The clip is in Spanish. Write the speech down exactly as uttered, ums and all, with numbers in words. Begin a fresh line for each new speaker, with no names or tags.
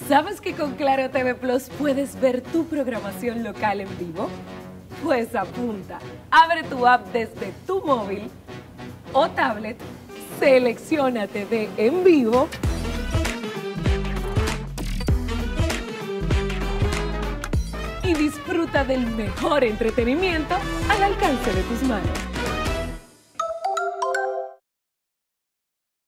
¿Sabes que con Claro T V Plus puedes ver tu programación local en vivo? Pues apunta, abre tu app desde tu móvil o tablet, selecciona T V en vivo y disfruta del mejor entretenimiento al alcance de tus manos.